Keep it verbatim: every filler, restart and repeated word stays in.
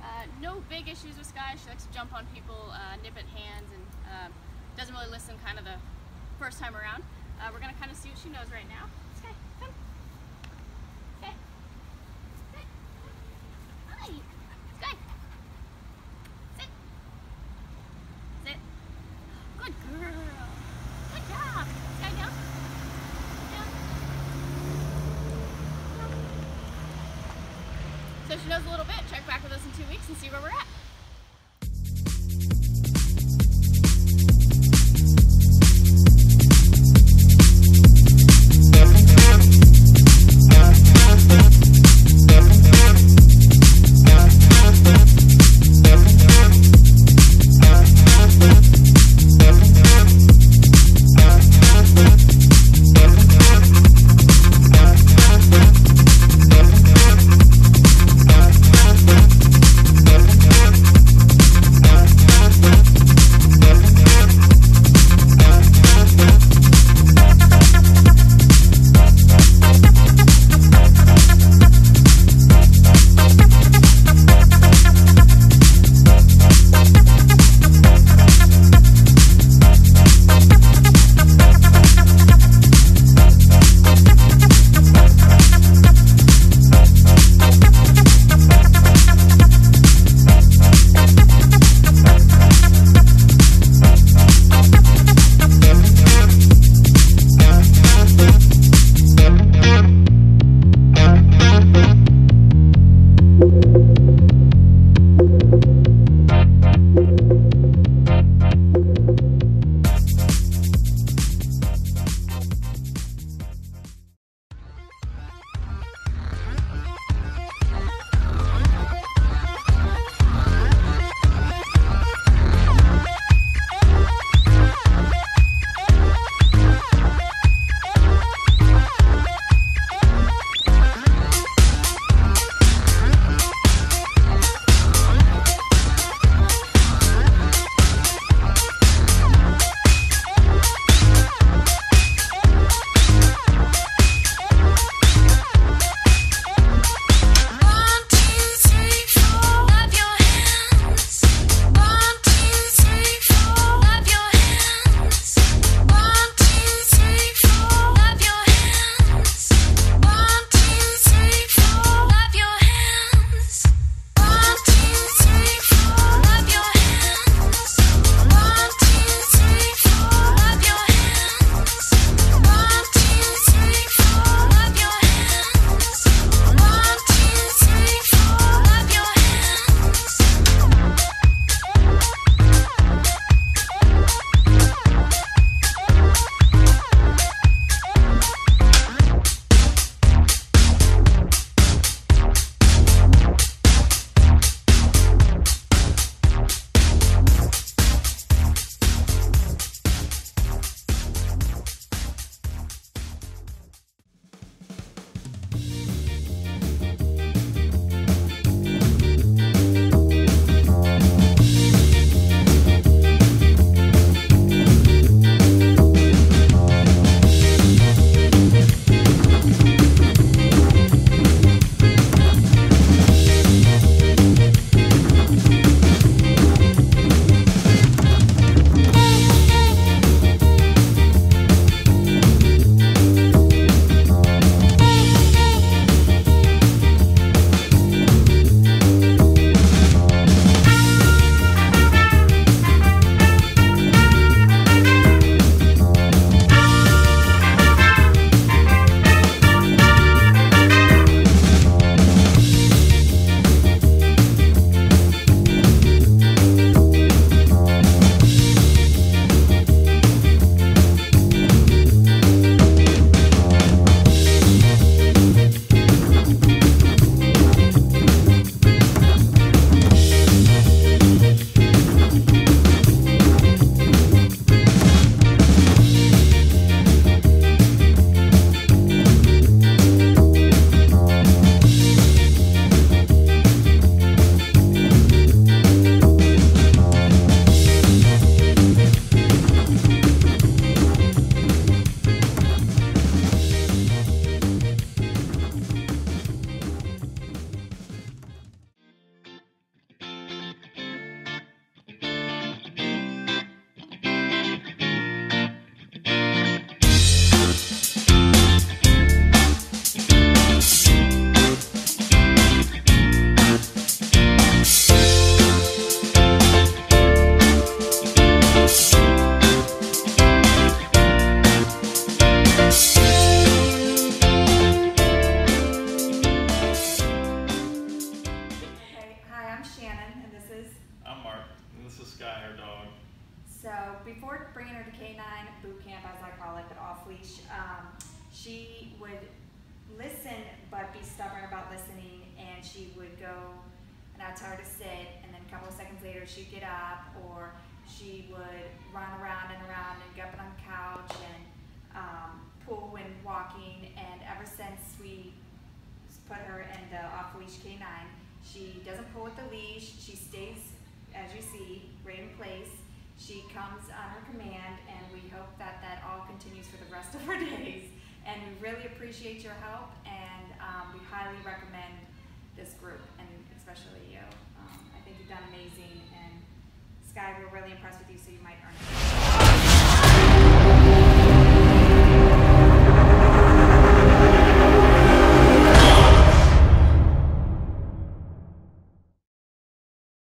Uh, no big issues with Skye. She likes to jump on people, uh, nip at hands, and um, doesn't really listen kind of the first time around. Uh, we're going to kind of see what she knows right now. Skye, come. Skye. Sit. Hi. Skye. Sit. Sit. Good girl. Good job. Skye, down. Down. Down. So she knows a little bit. Check back with us in two weeks and see where we're at. We'll be right back. Shannon, and this is? I'm Mark, and this is Skye, her dog. So before bringing her to K nine boot camp, as I call it, but off leash, um, she would listen but be stubborn about listening, and she would go, and I'd tell her to sit, and then a couple of seconds later she'd get up, or she would run around and around and get up on the couch and um, pull when walking. And ever since we put her in the off leash K nine, she doesn't pull with the leash. She stays, as you see, right in place. She comes on her command, and we hope that that all continues for the rest of her days. And we really appreciate your help, and um, we highly recommend this group, and especially you. Um, I think you've done amazing, and Skye, we're really impressed with you, so you might earn it.